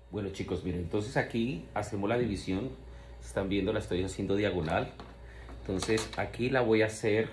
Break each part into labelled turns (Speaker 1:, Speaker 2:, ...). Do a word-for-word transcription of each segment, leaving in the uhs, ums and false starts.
Speaker 1: Bueno chicos, miren, entonces aquí hacemos la división. Están viendo, la estoy haciendo diagonal. Entonces aquí la voy a hacer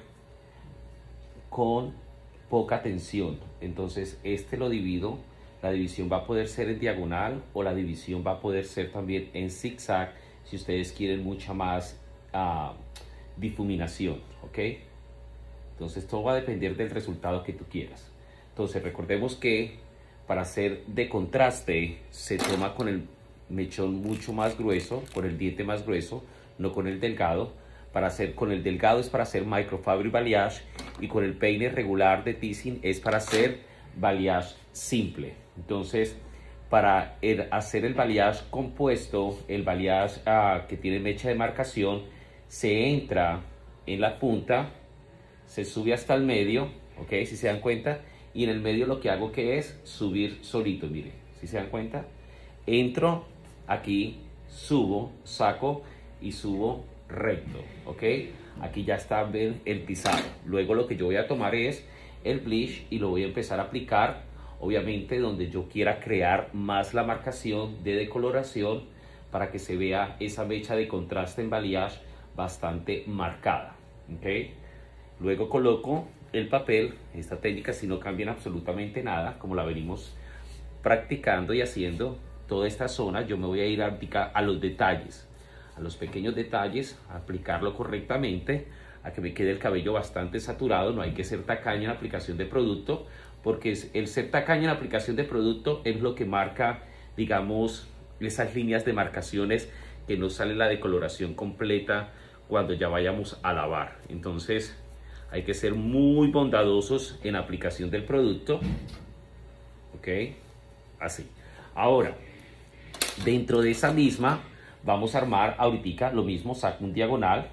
Speaker 1: con poca tensión. Entonces este lo divido. La división va a poder ser en diagonal o la división va a poder ser también en zigzag si ustedes quieren mucha más uh, difuminación, ¿ok? Entonces todo va a depender del resultado que tú quieras. Entonces recordemos que para hacer de contraste se toma con el mechón mucho más grueso, con el diente más grueso, no con el delgado. Para hacer con el delgado es para hacer microfiber balayage y con el peine regular de teasing es para hacer balayage simple. Entonces, para el, hacer el balayage compuesto, el balayage uh, que tiene mecha de marcación, se entra en la punta, se sube hasta el medio, ok, si se dan cuenta, y en el medio lo que hago que es subir solito, mire, si se dan cuenta, entro aquí, subo, saco y subo recto, ok, aquí ya está el tizado. Luego lo que yo voy a tomar es el bleach y lo voy a empezar a aplicar, obviamente donde yo quiera crear más la marcación de decoloración para que se vea esa mecha de contraste en balayage bastante marcada, ok. Luego coloco el papel. Esta técnica si no cambia absolutamente nada, como la venimos practicando y haciendo toda esta zona. Yo me voy a ir a aplicar a los detalles, a los pequeños detalles, a aplicarlo correctamente, a que me quede el cabello bastante saturado. No hay que ser tacaño en la aplicación de producto, porque el ser tacaño en la aplicación de producto es lo que marca, digamos, esas líneas de marcaciones que no sale la decoloración completa cuando ya vayamos a lavar. Entonces hay que ser muy bondadosos en la aplicación del producto, ok, así. Ahora, dentro de esa misma vamos a armar ahorita lo mismo. Saco un diagonal,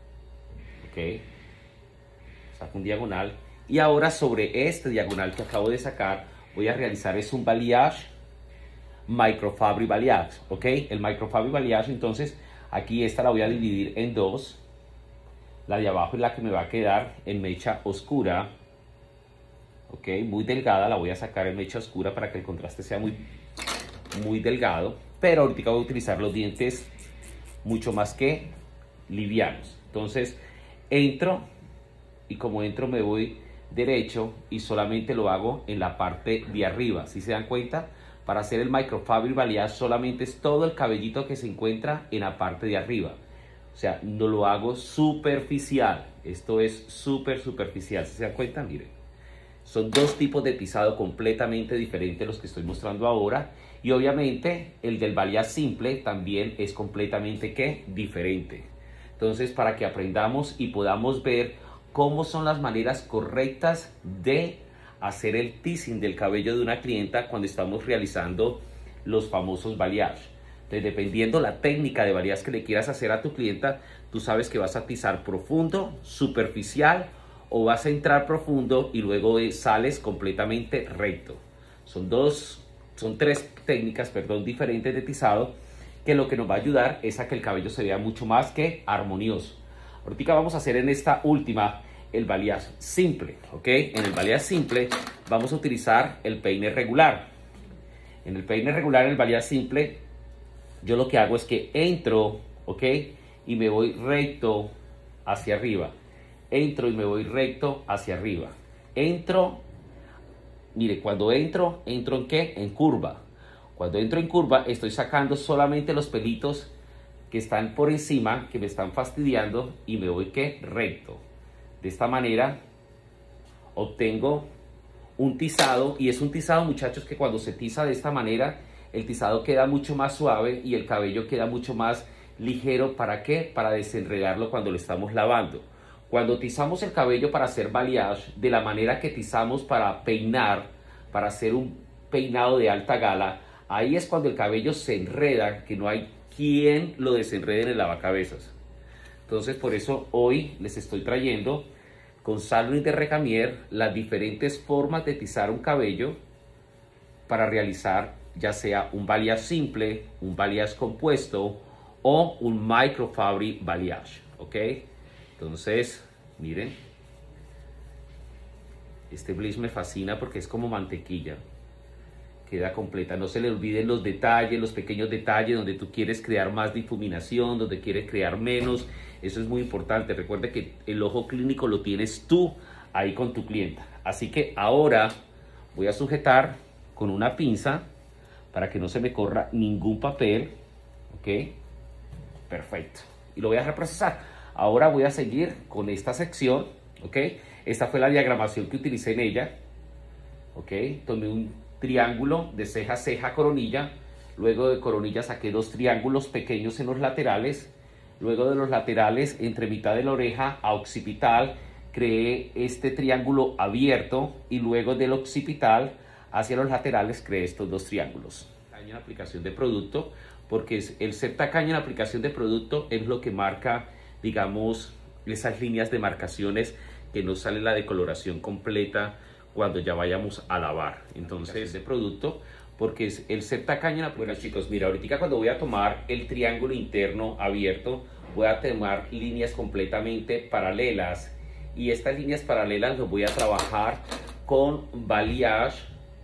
Speaker 1: ok, saco un diagonal y ahora sobre este diagonal que acabo de sacar voy a realizar es un balayage, microfiber balayage, ok. El microfiber balayage, entonces aquí esta la voy a dividir en dos. La de abajo es la que me va a quedar en mecha oscura, ok, muy delgada. La voy a sacar en mecha oscura para que el contraste sea muy, muy delgado, pero ahorita voy a utilizar los dientes mucho más que livianos. Entonces entro y como entro me voy derecho y solamente lo hago en la parte de arriba. Si se dan cuenta, para hacer el microfiber balayage solamente es todo el cabellito que se encuentra en la parte de arriba. O sea, no lo hago superficial. Esto es súper superficial. Si se dan cuenta, miren. Son dos tipos de tizado completamente diferentes los que estoy mostrando ahora. Y obviamente el del balayage simple también es completamente ¿qué? Diferente. Entonces, para que aprendamos y podamos ver cómo son las maneras correctas de hacer el teasing del cabello de una clienta cuando estamos realizando los famosos balayage. Entonces, dependiendo la técnica de balayage que le quieras hacer a tu clienta, tú sabes que vas a tizar profundo, superficial o vas a entrar profundo y luego sales completamente recto. Son dos, son tres técnicas, perdón, diferentes de tizado que lo que nos va a ayudar es a que el cabello se vea mucho más que armonioso. Ahorita vamos a hacer en esta última el balayage simple, ¿ok? En el balayage simple vamos a utilizar el peine regular. En el peine regular, en el balayage simple, yo lo que hago es que entro, ¿ok? Y me voy recto hacia arriba. Entro y me voy recto hacia arriba. Entro, mire, cuando entro, ¿entro en qué? En curva. Cuando entro en curva, estoy sacando solamente los pelitos que están por encima, que me están fastidiando, y me voy, ¿qué? Recto. De esta manera, obtengo un tizado, y es un tizado, muchachos, que cuando se tiza de esta manera, el tizado queda mucho más suave y el cabello queda mucho más ligero. ¿Para qué? Para desenredarlo cuando lo estamos lavando. Cuando tizamos el cabello para hacer balayage, de la manera que tizamos para peinar, para hacer un peinado de alta gala, ahí es cuando el cabello se enreda, que no hay quien lo desenrede en el lavacabezas. Entonces, por eso hoy les estoy trayendo con Saint-Louis de Recamier las diferentes formas de tizar un cabello para realizar ya sea un balayage simple, un balayage compuesto o un microfiber balayage, ¿ok? Entonces, miren, este bleach me fascina porque es como mantequilla, ¿ok? queda completa. No se le olviden los detalles, los pequeños detalles donde tú quieres crear más difuminación, donde quieres crear menos. Eso es muy importante. Recuerda que el ojo clínico lo tienes tú ahí con tu clienta. Así que ahora voy a sujetar con una pinza para que no se me corra ningún papel. Ok, perfecto. Y lo voy a dejar procesar. Ahora voy a seguir con esta sección. Ok, esta fue la diagramación que utilicé en ella. Ok, tomé un triángulo de ceja, ceja, coronilla. Luego de coronilla saqué dos triángulos pequeños en los laterales. Luego de los laterales, entre mitad de la oreja a occipital, creé este triángulo abierto. Y luego del occipital hacia los laterales creé estos dos triángulos. En aplicación de producto, porque es el ser tacaño en aplicación de producto es lo que marca, digamos, esas líneas de marcaciones que no sale la decoloración completa cuando ya vayamos a lavar. Entonces, de producto, porque es el ser tacaño en la... Bueno, chicos, mira, ahorita cuando voy a tomar el triángulo interno abierto, voy a tomar líneas completamente paralelas, y estas líneas paralelas las voy a trabajar con balayage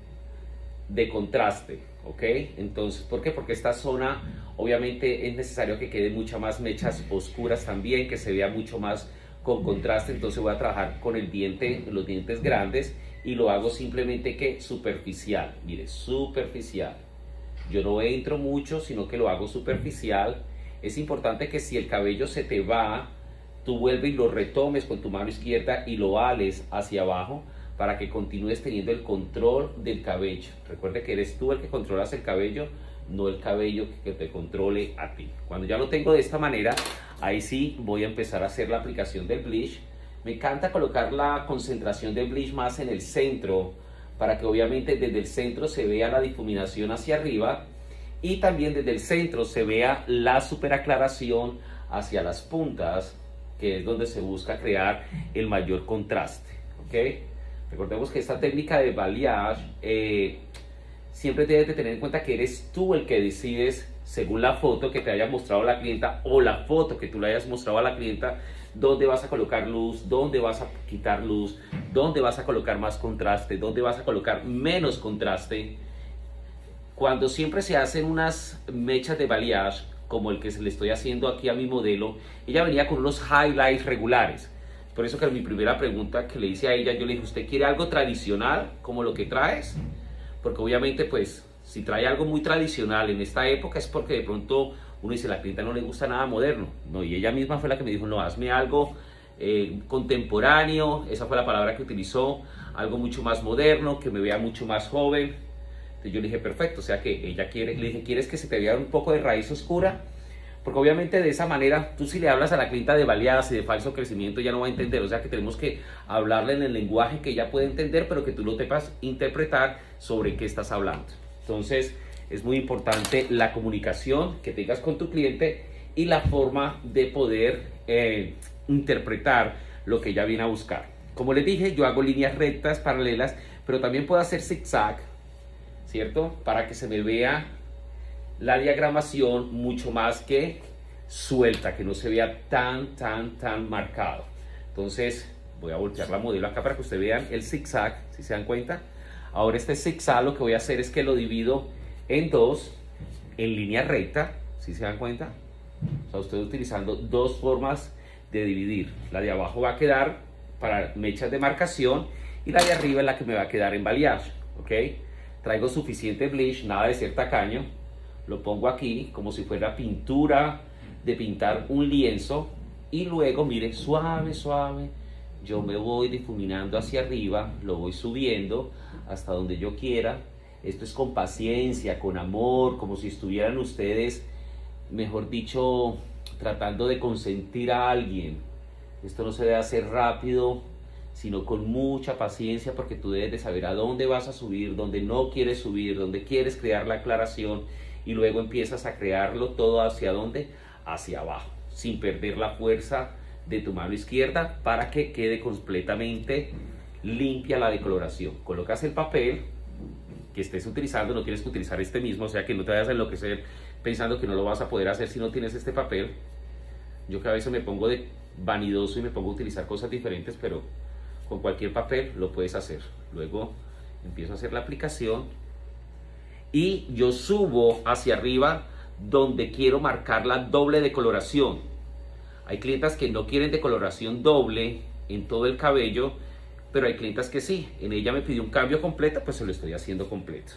Speaker 1: de contraste. ¿Ok? Entonces, ¿por qué? Porque esta zona obviamente es necesario que quede muchas más mechas oscuras también, que se vea mucho más con contraste. Entonces voy a trabajar con el diente, los dientes grandes, y lo hago simplemente que superficial. Mire, superficial. Yo no entro mucho, sino que lo hago superficial. Es importante que si el cabello se te va, tú vuelves y lo retomes con tu mano izquierda y lo ales hacia abajo, para que continúes teniendo el control del cabello. Recuerde que eres tú el que controlas el cabello, no el cabello que te controle a ti. Cuando ya lo tengo de esta manera, ahí sí voy a empezar a hacer la aplicación del bleach. Me encanta colocar la concentración del bleach más en el centro, para que obviamente desde el centro se vea la difuminación hacia arriba, y también desde el centro se vea la superaclaración hacia las puntas, que es donde se busca crear el mayor contraste. ¿Ok? Recordemos que esta técnica de balayage eh, siempre debes de tener en cuenta que eres tú el que decides, según la foto que te haya mostrado la clienta o la foto que tú le hayas mostrado a la clienta, dónde vas a colocar luz, dónde vas a quitar luz, dónde vas a colocar más contraste, dónde vas a colocar menos contraste. Cuando siempre se hacen unas mechas de balayage, como el que se le estoy haciendo aquí a mi modelo, ella venía con unos highlights regulares. Por eso que mi primera pregunta que le hice a ella, yo le dije, ¿usted quiere algo tradicional como lo que traes? Porque obviamente, pues, si trae algo muy tradicional en esta época es porque de pronto uno dice, a la clienta no le gusta nada moderno. No, y ella misma fue la que me dijo, no, hazme algo eh, contemporáneo, esa fue la palabra que utilizó, algo mucho más moderno, que me vea mucho más joven. Entonces yo le dije, perfecto, o sea que ella quiere, le dije, ¿quieres que se te vea un poco de raíz oscura? Porque obviamente de esa manera, tú si le hablas a la clienta de baleadas y de falso crecimiento, ya no va a entender. O sea que tenemos que hablarle en el lenguaje que ella puede entender, pero que tú lo sepas interpretar sobre qué estás hablando. Entonces, es muy importante la comunicación que tengas con tu cliente y la forma de poder eh, interpretar lo que ella viene a buscar. Como les dije, yo hago líneas rectas, paralelas, pero también puedo hacer zigzag, ¿cierto? Para que se me vea la diagramación mucho más que suelta, que no se vea tan, tan, tan marcado. Entonces voy a voltear la modelo acá para que ustedes vean el zigzag, si se dan cuenta. Ahora este zigzag lo que voy a hacer es que lo divido en dos, en línea recta, si se dan cuenta. O sea, estoy utilizando dos formas de dividir. La de abajo va a quedar para mechas de marcación y la de arriba es la que me va a quedar en balayage, ¿ok? Traigo suficiente bleach, nada de ser tacaño. Lo pongo aquí como si fuera pintura de pintar un lienzo, y luego, mire, suave, suave, yo me voy difuminando hacia arriba, lo voy subiendo hasta donde yo quiera. Esto es con paciencia, con amor, como si estuvieran ustedes, mejor dicho, tratando de consentir a alguien. Esto no se debe hacer rápido, sino con mucha paciencia, porque tú debes de saber a dónde vas a subir, dónde no quieres subir, dónde quieres crear la aclaración, y luego empiezas a crearlo todo hacia dónde, hacia abajo, sin perder la fuerza de tu mano izquierda, para que quede completamente limpia la decoloración. Colocas el papel que estés utilizando, no tienes que utilizar este mismo, o sea que no te vayas a enloquecer pensando que no lo vas a poder hacer si no tienes este papel. Yo que a veces me pongo de vanidoso y me pongo a utilizar cosas diferentes, pero con cualquier papel lo puedes hacer. Luego empiezo a hacer la aplicación y yo subo hacia arriba donde quiero marcar la doble decoloración. Hay clientas que no quieren decoloración doble en todo el cabello, pero hay clientas que sí. En ella me pidió un cambio completo, pues se lo estoy haciendo completo.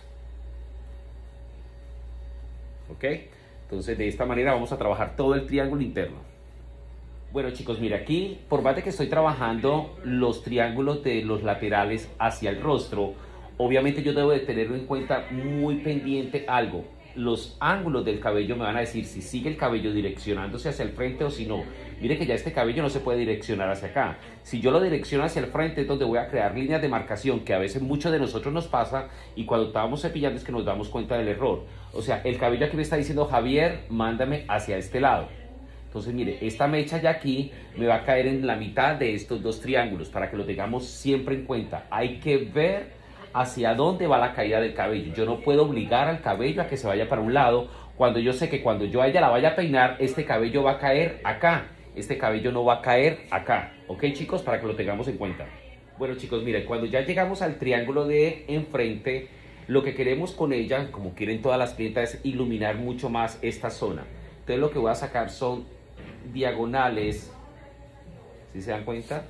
Speaker 1: ¿Ok? Entonces de esta manera vamos a trabajar todo el triángulo interno. Bueno chicos, mira aquí, por más de que estoy trabajando los triángulos de los laterales hacia el rostro, obviamente yo debo de tenerlo en cuenta muy pendiente algo. Los ángulos del cabello me van a decir si sigue el cabello direccionándose hacia el frente o si no. Mire que ya este cabello no se puede direccionar hacia acá. Si yo lo direcciono hacia el frente es donde voy a crear líneas de marcación, que a veces muchos de nosotros nos pasa, y cuando estábamos cepillando es que nos damos cuenta del error. O sea, el cabello aquí me está diciendo, Javier, mándame hacia este lado. Entonces mire, esta mecha ya aquí me va a caer en la mitad de estos dos triángulos, para que lo tengamos siempre en cuenta. Hay que ver hacia dónde va la caída del cabello. Yo no puedo obligar al cabello a que se vaya para un lado, cuando yo sé que cuando yo a ella la vaya a peinar, este cabello va a caer acá, este cabello no va a caer acá. ¿Ok chicos? Para que lo tengamos en cuenta. Bueno chicos, miren, cuando ya llegamos al triángulo de enfrente, lo que queremos con ella, como quieren todas las clientas, es iluminar mucho más esta zona. Entonces lo que voy a sacar son diagonales, ¿sí se dan cuenta?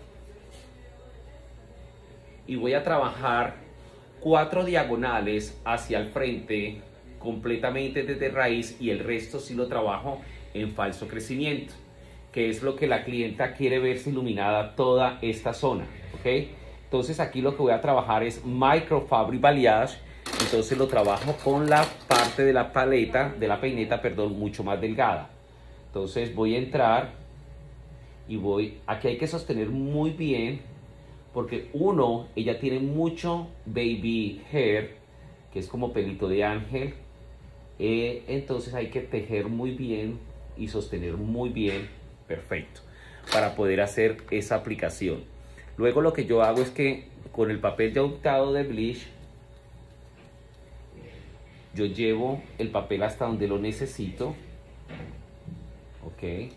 Speaker 1: Y voy a trabajar cuatro diagonales hacia el frente completamente desde raíz, y el resto sí lo trabajo en falso crecimiento, que es lo que la clienta quiere verse iluminada toda esta zona. ¿Ok? Entonces aquí lo que voy a trabajar es microfabric balayage. Entonces lo trabajo con la parte de la paleta, de la peineta, perdón, mucho más delgada. Entonces voy a entrar y voy, aquí hay que sostener muy bien, porque uno, ella tiene mucho baby hair, que es como pelito de ángel, eh, entonces hay que tejer muy bien y sostener muy bien, perfecto, para poder hacer esa aplicación. Luego lo que yo hago es que con el papel ya untado de bleach, yo llevo el papel hasta donde lo necesito, ok,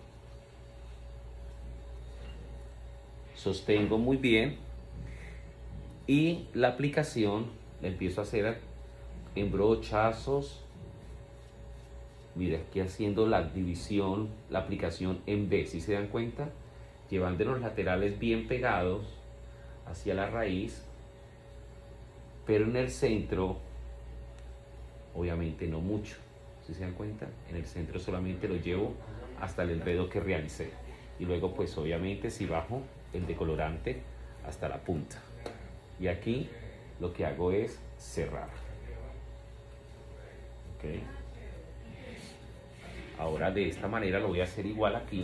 Speaker 1: sostengo muy bien. Y la aplicación la empiezo a hacer en brochazos. Mira, aquí haciendo la división, la aplicación en B, si se dan cuenta, llevando los laterales bien pegados hacia la raíz, pero en el centro, obviamente no mucho, si se dan cuenta, en el centro solamente lo llevo hasta el enredo que realicé. Y luego pues obviamente si bajo el decolorante hasta la punta. Y aquí lo que hago es cerrar. ¿Ok? Ahora de esta manera lo voy a hacer igual aquí.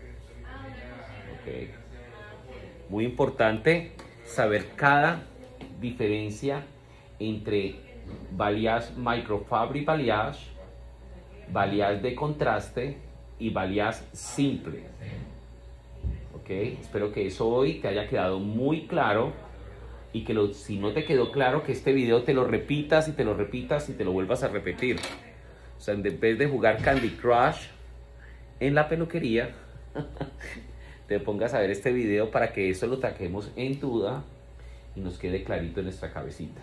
Speaker 1: ¿Ok? Muy importante saber cada diferencia entre balayage, microfabric balayage, balayage de contraste y balayage simple. ¿Ok? Espero que eso hoy te haya quedado muy claro. Y que lo, si no te quedó claro, que este video te lo repitas y te lo repitas y te lo vuelvas a repetir. O sea, en vez de jugar Candy Crush en la peluquería, te pongas a ver este video para que eso lo saquemos en duda y nos quede clarito en nuestra cabecita.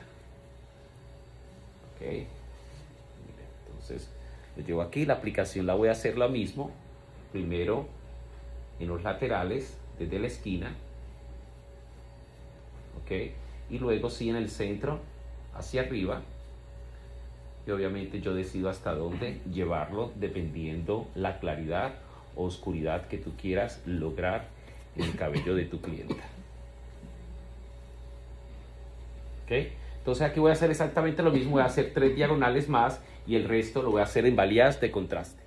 Speaker 1: Ok. Mira, entonces, lo llevo aquí. La aplicación la voy a hacer lo mismo. Primero en los laterales, desde la esquina. Okay. Y luego sí en el centro hacia arriba, y obviamente yo decido hasta dónde llevarlo dependiendo la claridad o oscuridad que tú quieras lograr en el cabello de tu clienta. ¿Okay? Entonces aquí voy a hacer exactamente lo mismo, voy a hacer tres diagonales más y el resto lo voy a hacer en balayage de contraste.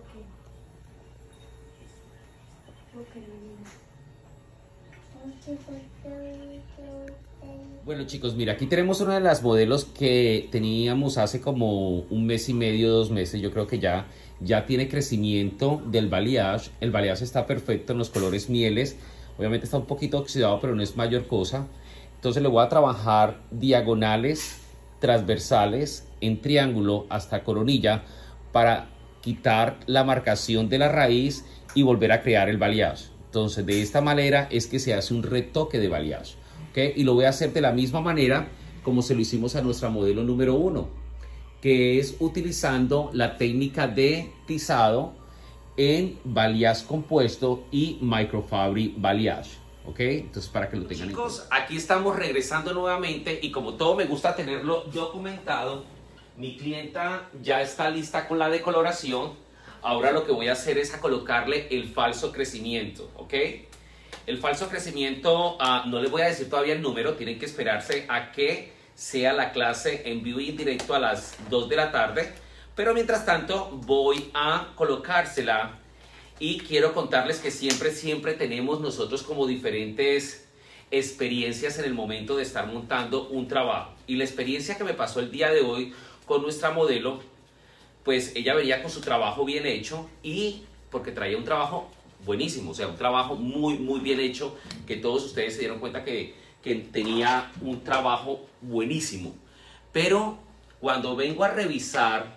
Speaker 1: Bueno chicos, mira, aquí tenemos una de las modelos que teníamos hace como un mes y medio, dos meses. Yo creo que ya, ya tiene crecimiento del balayage. El balayage está perfecto en los colores mieles. Obviamente está un poquito oxidado, pero no es mayor cosa. Entonces le voy a trabajar diagonales, transversales, en triángulo hasta coronilla para quitar la marcación de la raíz y volver a crear el balayage. Entonces de esta manera es que se hace un retoque de balayage. ¿Okay? Y lo voy a hacer de la misma manera como se lo hicimos a nuestra modelo número uno. que es utilizando la técnica de tizado en balayage compuesto y microfabric balayage. ¿Ok? Entonces, para que lo tengan. Chicos, aquí estamos regresando nuevamente y como todo me gusta tenerlo documentado, mi clienta ya está lista con la decoloración. Ahora lo que voy a hacer es a colocarle el falso crecimiento, ¿ok? El falso crecimiento, uh, no les voy a decir todavía el número, tienen que esperarse a que sea la clase en vivo y en directo a las dos de la tarde. Pero mientras tanto voy a colocársela y quiero contarles que siempre, siempre tenemos nosotros como diferentes experiencias en el momento de estar montando un trabajo. Y la experiencia que me pasó el día de hoy con nuestra modelo, pues ella venía con su trabajo bien hecho y porque traía un trabajo buenísimo, o sea, un trabajo muy, muy bien hecho, que todos ustedes se dieron cuenta que, que tenía un trabajo buenísimo. Pero cuando vengo a revisar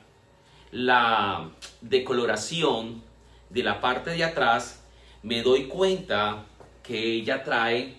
Speaker 1: la decoloración de la parte de atrás, me doy cuenta que ella trae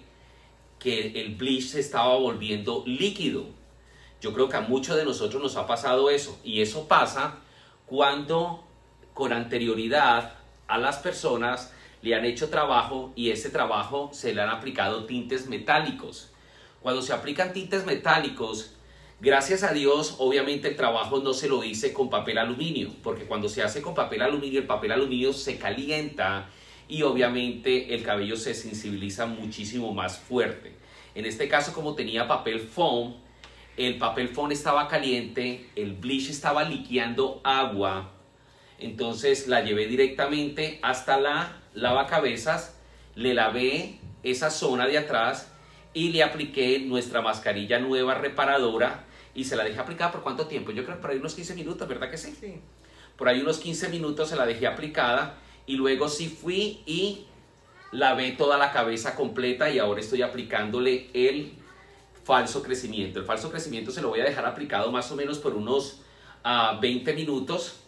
Speaker 1: que el bleach se estaba volviendo líquido. Yo creo que a muchos de nosotros nos ha pasado eso, y eso pasa cuando con anterioridad a las personas le han hecho trabajo y ese trabajo se le han aplicado tintes metálicos. Cuando se aplican tintes metálicos, gracias a Dios, obviamente el trabajo no se lo hice con papel aluminio, porque cuando se hace con papel aluminio, el papel aluminio se calienta y obviamente el cabello se sensibiliza muchísimo más fuerte. En este caso, como tenía papel foam, el papel foam estaba caliente, el bleach estaba liqueando agua, entonces la llevé directamente hasta la lavacabezas, le lavé esa zona de atrás y le apliqué nuestra mascarilla nueva reparadora y se la dejé aplicar por ¿cuánto tiempo? Yo creo que por ahí unos quince minutos, ¿verdad que sí? Sí. Por ahí unos quince minutos se la dejé aplicada y luego sí fui y lavé toda la cabeza completa y ahora estoy aplicándole el falso crecimiento. El falso crecimiento se lo voy a dejar aplicado más o menos por unos uh, veinte minutos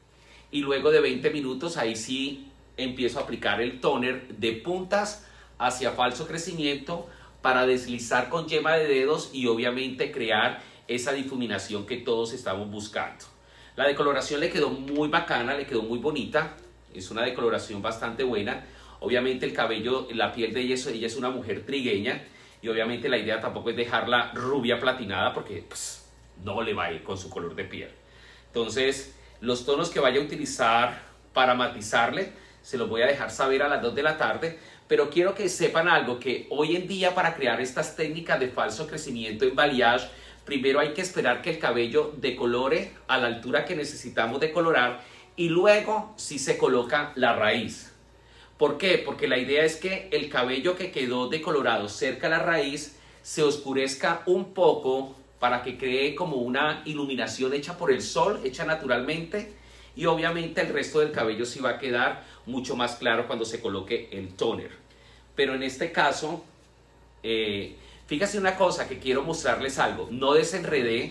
Speaker 1: y luego de veinte minutos ahí sí empiezo a aplicar el toner de puntas hacia falso crecimiento para deslizar con yema de dedos y obviamente crear esa difuminación que todos estamos buscando. La decoloración le quedó muy bacana, le quedó muy bonita, es una decoloración bastante buena. Obviamente el cabello, la piel de ella, ella es una mujer trigueña y obviamente la idea tampoco es dejarla rubia platinada porque pues, no le va a ir con su color de piel. Entonces los tonos que vaya a utilizar para matizarle se los voy a dejar saber a las dos de la tarde, pero quiero que sepan algo, que hoy en día para crear estas técnicas de falso crecimiento en balayage, primero hay que esperar que el cabello decolore a la altura que necesitamos decolorar y luego sí se coloca la raíz. ¿Por qué? Porque la idea es que el cabello que quedó decolorado cerca a la raíz se oscurezca un poco para que cree como una iluminación hecha por el sol, hecha naturalmente, y obviamente el resto del cabello sí va a quedar mucho más claro cuando se coloque el toner. Pero en este caso, eh, fíjense una cosa que quiero mostrarles algo. No desenredé,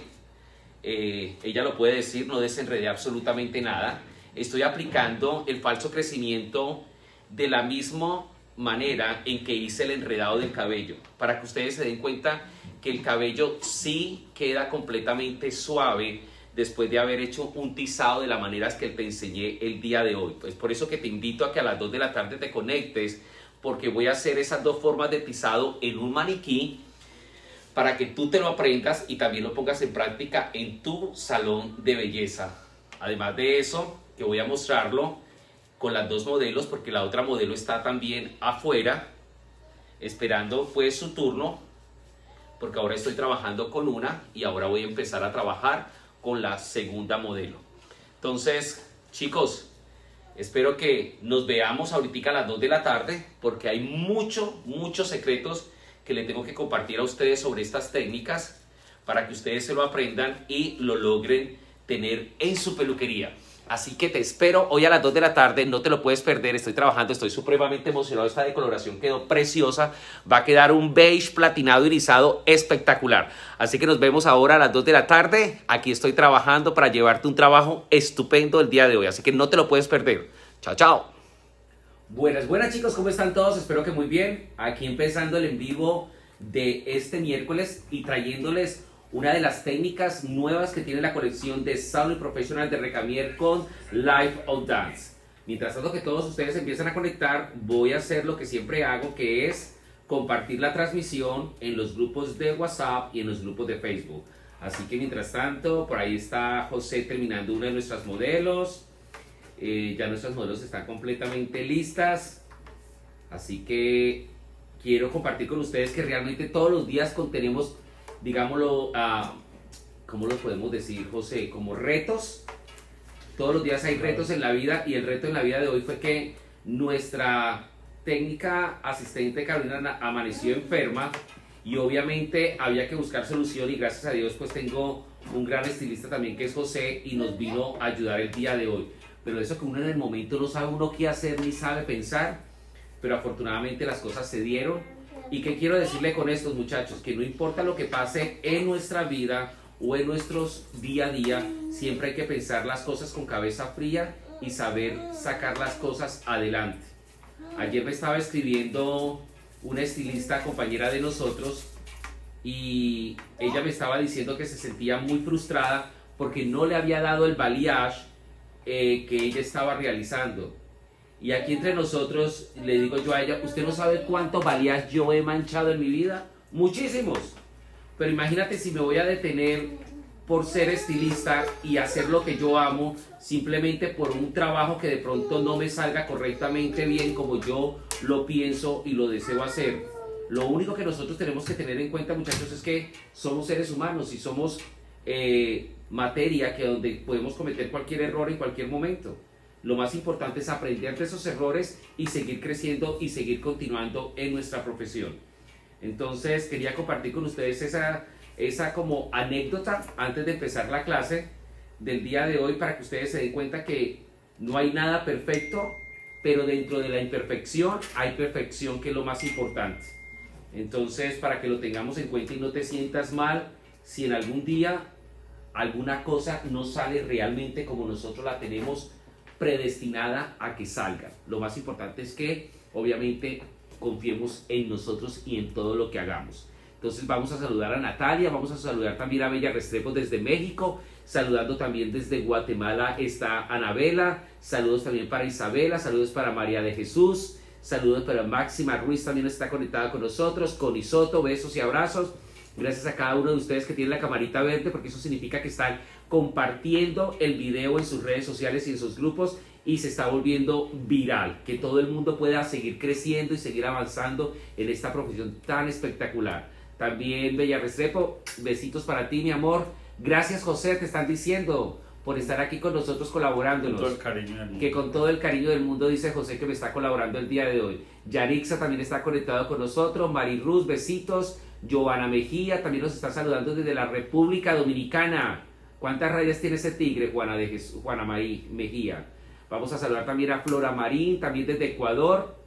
Speaker 1: eh, ella lo puede decir, no desenredé absolutamente nada. Estoy aplicando el falso crecimiento de la misma manera en que hice el enredado del cabello, para que ustedes se den cuenta que el cabello sí queda completamente suave después de haber hecho un tizado de las maneras que te enseñé el día de hoy. Pues por eso que te invito a que a las dos de la tarde te conectes, porque voy a hacer esas dos formas de tizado en un maniquí para que tú te lo aprendas y también lo pongas en práctica en tu salón de belleza. Además de eso, que voy a mostrarlo con las dos modelos, porque la otra modelo está también afuera esperando pues su turno, porque ahora estoy trabajando con una y ahora voy a empezar a trabajar con la segunda modelo. Entonces, chicos, espero que nos veamos ahorita a las dos de la tarde, porque hay mucho, muchos secretos que le tengo que compartir a ustedes sobre estas técnicas para que ustedes se lo aprendan y lo logren tener en su peluquería. Así que te espero hoy a las dos de la tarde, no te lo puedes perder, estoy trabajando, estoy supremamente emocionado, esta decoloración quedó preciosa, va a quedar un beige platinado irisado espectacular. Así que nos vemos ahora a las dos de la tarde, aquí estoy trabajando para llevarte un trabajo estupendo el día de hoy, así que no te lo puedes perder. Chao, chao. Buenas, buenas chicos, ¿cómo están todos? Espero que muy bien, aquí empezando el en vivo de este miércoles y trayéndoles una de las técnicas nuevas que tiene la colección de Sound Professional de Recamier con Life of Dance. Mientras tanto que todos ustedes empiezan a conectar, voy a hacer lo que siempre hago, que es compartir la transmisión en los grupos de WhatsApp y en los grupos de Facebook. Así que mientras tanto, por ahí está José terminando una de nuestras modelos. Eh, ya nuestras modelos están completamente listas. Así que quiero compartir con ustedes que realmente todos los días contenemos, digámoslo, uh, ¿cómo lo podemos decir, José? Como retos. Todos los días hay retos en la vida, y el reto en la vida de hoy fue que nuestra técnica asistente Carolina amaneció enferma y obviamente había que buscar solución, y gracias a Dios pues tengo un gran estilista también que es José, y nos vino a ayudar el día de hoy. Pero eso que uno en el momento no sabe uno qué hacer ni sabe pensar, pero afortunadamente las cosas se dieron. ¿Y qué quiero decirle con estos muchachos? Que no importa lo que pase en nuestra vida o en nuestros día a día, siempre hay que pensar las cosas con cabeza fría y saber sacar las cosas adelante. Ayer me estaba escribiendo una estilista compañera de nosotros y ella me estaba diciendo que se sentía muy frustrada porque no le había dado el balayage eh, que ella estaba realizando. Y aquí entre nosotros le digo yo a ella, ¿usted no sabe cuánto balayage yo he manchado en mi vida? Muchísimos. Pero imagínate si me voy a detener por ser estilista y hacer lo que yo amo, simplemente por un trabajo que de pronto no me salga correctamente bien como yo lo pienso y lo deseo hacer. Lo único que nosotros tenemos que tener en cuenta, muchachos, es que somos seres humanos y somos eh, materia que donde podemos cometer cualquier error en cualquier momento. Lo más importante es aprender de esos errores y seguir creciendo y seguir continuando en nuestra profesión. Entonces quería compartir con ustedes esa, esa como anécdota antes de empezar la clase del día de hoy, para que ustedes se den cuenta que no hay nada perfecto, pero dentro de la imperfección hay perfección, que es lo más importante. Entonces, para que lo tengamos en cuenta y no te sientas mal si en algún día alguna cosa no sale realmente como nosotros la tenemos predestinada a que salga. Lo más importante es que obviamente confiemos en nosotros y en todo lo que hagamos. Entonces vamos a saludar a Natalia, vamos a saludar también a Bella Restrepo desde México, saludando también desde Guatemala está Anabela, saludos también para Isabela, saludos para María de Jesús, saludos para Máxima Ruiz, también está conectada con nosotros, con Isoto, besos y abrazos. Gracias a cada uno de ustedes que tienen la camarita verde, porque eso significa que están compartiendo el video en sus redes sociales y en sus grupos, y se está volviendo viral, que todo el mundo pueda seguir creciendo y seguir avanzando en esta profesión tan espectacular. También Bella Restrepo, besitos para ti, mi amor. Gracias, José, te están diciendo, por estar aquí con nosotros colaborándonos. Con todo el cariño del mundo. Que con todo el cariño del mundo, dice José, que me está colaborando el día de hoy. Yarixa también está conectado con nosotros. Mariruz, besitos. Giovanna Mejía también nos está saludando desde la República Dominicana. ¿Cuántas rayas tiene ese tigre, Juana, de Jesús, Juana Marí, Mejía? Vamos a saludar también a Flora Marín, también desde Ecuador.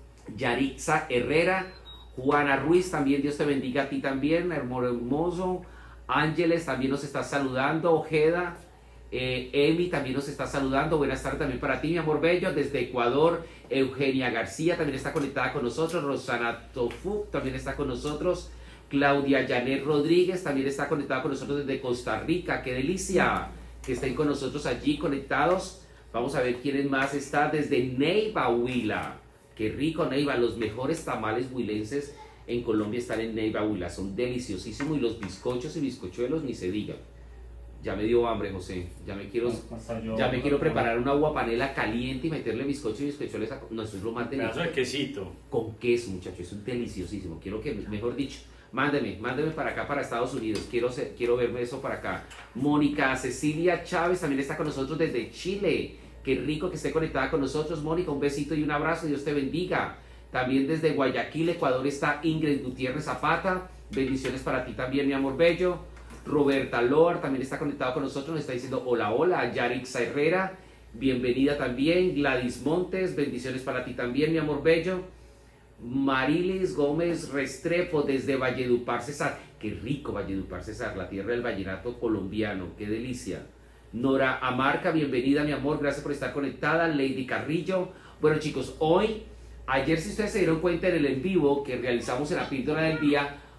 Speaker 1: Yarixa Herrera. Juana Ruiz, también Dios te bendiga a ti también, hermoso. Ángeles también nos está saludando. Ojeda, eh, Emi también nos está saludando. Buenas tardes también para ti, mi amor bello. Desde Ecuador, Eugenia García también está conectada con nosotros. Rosana Tofu también está con nosotros. Claudia Janet Rodríguez también está conectada con nosotros desde Costa Rica. ¡Qué delicia que estén con nosotros allí conectados! Vamos a ver quién más está desde Neiva, Huila. ¡Qué rico, Neiva! Los mejores tamales huilenses en Colombia están en Neiva, Huila. Son deliciosísimos, y los bizcochos y bizcochuelos ni se diga. Ya me dio hambre, José. Ya me quiero, ya me quiero preparar una agua panela caliente y meterle bizcocho y bizcochuelos. A... No, eso es lo más delicioso.
Speaker 2: Pedazo de quesito.
Speaker 1: Con queso, muchachos. Eso es deliciosísimo. Quiero que, mejor dicho, mándeme, mándeme para acá, para Estados Unidos. Quiero, ser, quiero verme eso para acá. Mónica Cecilia Chávez también está con nosotros desde Chile. Qué rico que esté conectada con nosotros, Mónica. Un besito y un abrazo. Dios te bendiga. También desde Guayaquil, Ecuador, está Ingrid Gutiérrez Zapata. Bendiciones para ti también, mi amor bello. Roberta Loar también está conectado con nosotros. Nos está diciendo hola, hola. Yarixa Herrera, bienvenida también. Gladys Montes, bendiciones para ti también, mi amor bello. Marilis Gómez Restrepo desde Valledupar, César. Qué rico Valledupar, César, la tierra del vallenato colombiano. Qué delicia. Nora Amarca, bienvenida, mi amor. Gracias por estar conectada. Lady Carrillo. Bueno, chicos, hoy, ayer, si ustedes se dieron cuenta en el en vivo que realizamos en la píldora del día,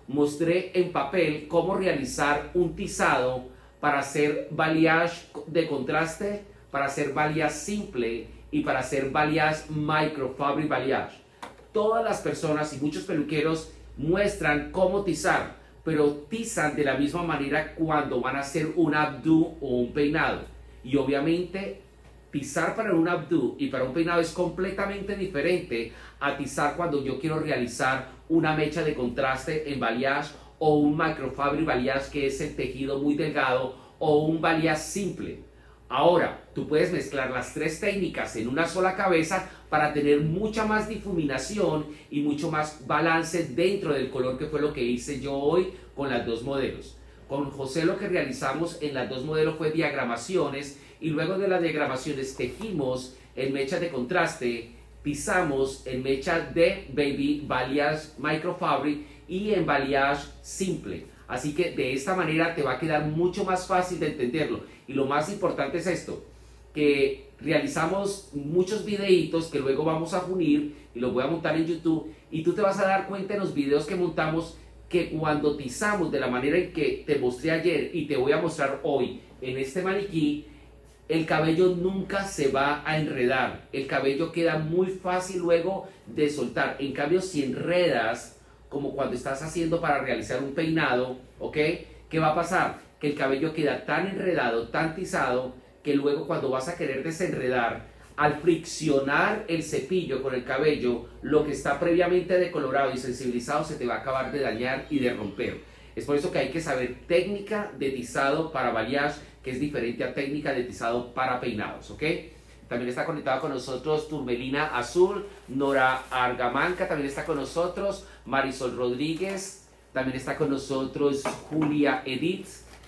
Speaker 1: mostré en papel cómo realizar un tizado para hacer balayage de contraste, para hacer balayage simple y para hacer balayage microfabric balayage. Todas las personas y muchos peluqueros muestran cómo tizar, pero tizan de la misma manera cuando van a hacer un updo o un peinado. Y obviamente tizar para un updo y para un peinado es completamente diferente a tizar cuando yo quiero realizar una mecha de contraste en balayage o un microfabric balayage, que es el tejido muy delgado, o un balayage simple. Ahora, tú puedes mezclar las tres técnicas en una sola cabeza para tener mucha más difuminación y mucho más balance dentro del color, que fue lo que hice yo hoy con las dos modelos. Con José lo que realizamos en las dos modelos fue diagramaciones, y luego de las diagramaciones tejimos en mecha de contraste, tizamos en mecha de baby balayage microfabric y en balayage simple. Así que de esta manera te va a quedar mucho más fácil de entenderlo. Y lo más importante es esto, que realizamos muchos videitos que luego vamos a unir y los voy a montar en YouTube, y tú te vas a dar cuenta en los videos que montamos que cuando tizamos de la manera en que te mostré ayer y te voy a mostrar hoy en este maniquí, el cabello nunca se va a enredar. El cabello queda muy fácil luego de soltar. En cambio, si enredas, como cuando estás haciendo para realizar un peinado, ¿ok? ¿Qué va a pasar? Que el cabello queda tan enredado, tan tizado, que luego cuando vas a querer desenredar, al friccionar el cepillo con el cabello, lo que está previamente decolorado y sensibilizado se te va a acabar de dañar y de romper. Es por eso que hay que saber técnica de tizado para balayage, que es diferente a técnica de tizado para peinados, ¿ok? También está conectado con nosotros Turbelina Azul, Nora Argamanca también está con nosotros, Marisol Rodríguez, también está con nosotros Julia Edith,